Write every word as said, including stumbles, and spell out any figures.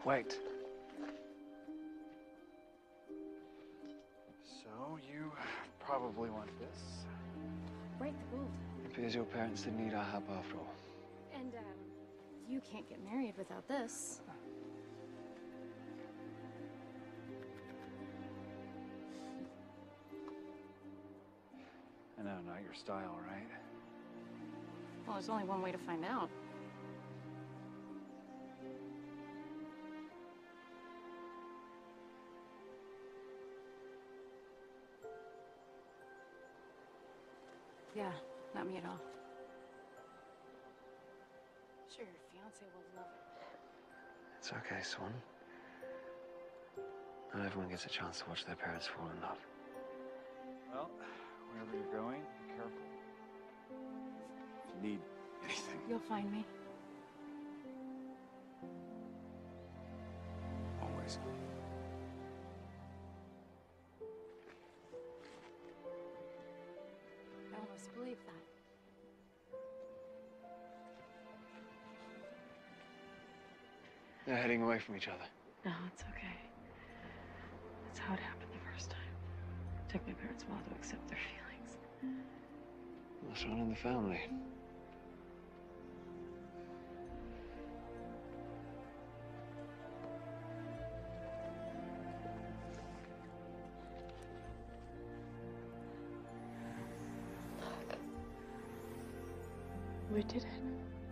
Wait. So, you probably want this. Break the mold. It appears your parents didn't need our help after all. And, um, you can't get married without this. I know, not your style, right? Well, there's only one way to find out. Yeah, not me at all. Sure, your fiance will love it. It's okay, Swan. Not everyone gets a chance to watch their parents fall in love. Well, wherever you're going, be careful. If you need anything. You'll find me. Always. I almost believe that. They're heading away from each other. No, it's okay. That's how it happened the first time. It took my parents a while to accept their feelings. What's wrong in the family? We did it.